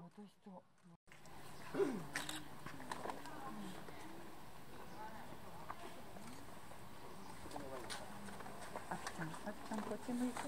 私と。あきちゃんこっち向いて。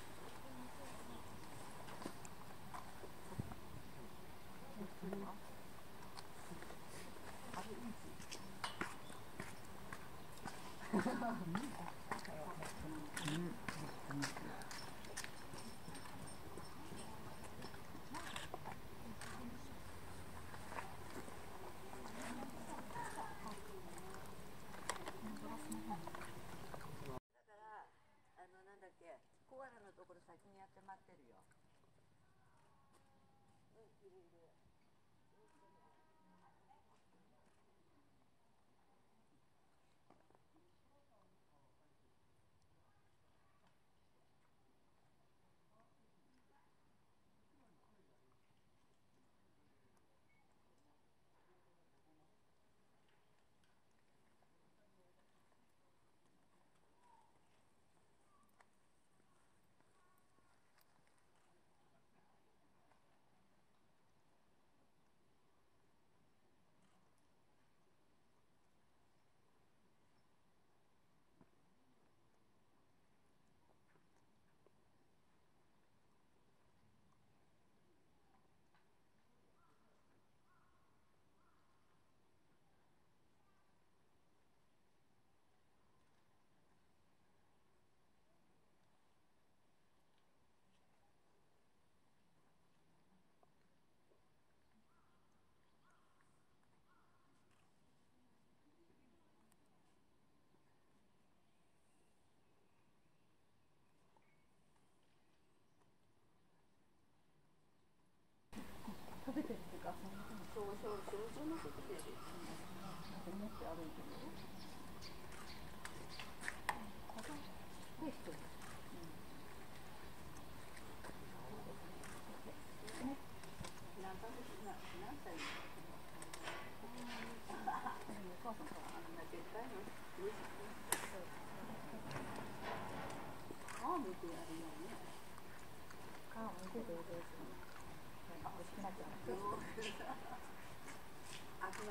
なんだっけ、コアラのところ先にやって待ってるよ。いるいる。食べてるってか、そうそんなことで。持って歩いてる。で、一人。何歳？お母さんから絶対の。皮むいてやるよね。皮むいてどうです。おいしくなっちゃう。あきます。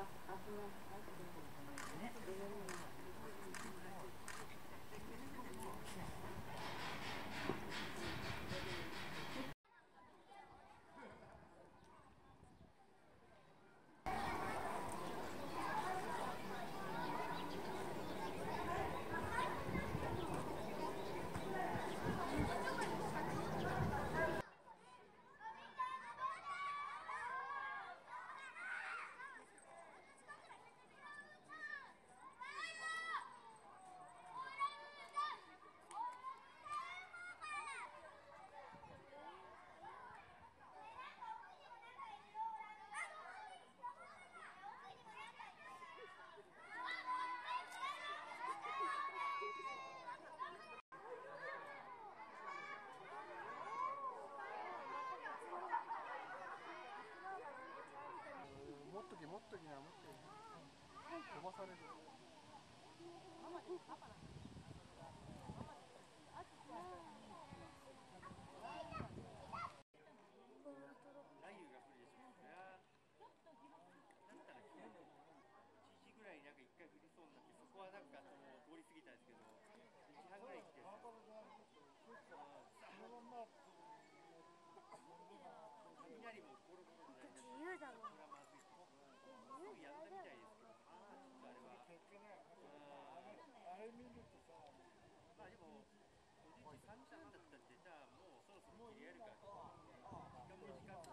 持っときな、飛ばされる。雷雨が降るでしょう。それはなんたら1時ぐらいなんか1回降りそうになって、そこはなんかもう通り過ぎたんですけど、2時半ぐらい行ってるんですよ。雷もゴロゴロで、自由だもん。これはまずい。すぐやんだみたいですけど、まあちょっとあれは。あれ見るとさ、まあでも午前中3時半だったんで、じゃあもうそろそろ切りやるか。時間も時間。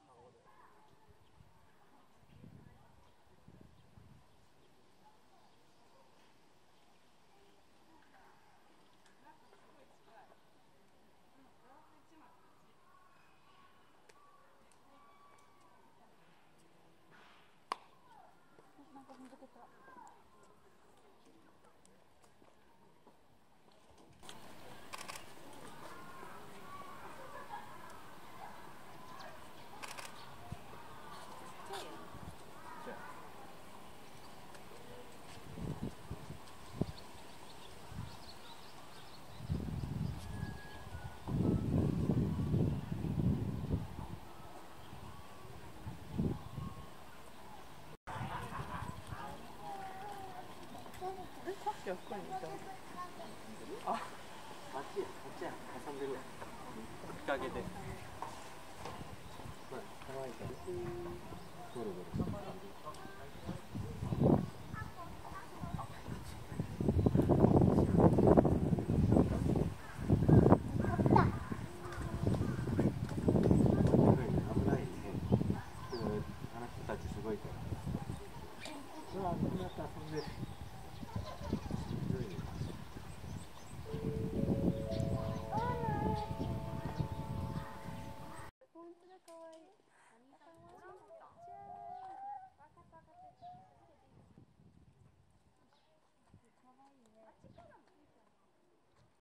なんか見つけた。 あっちや挟んでるわ。日陰で。まあ乾いたりゴロゴロしてる感じ。あ、みんなと遊んでる。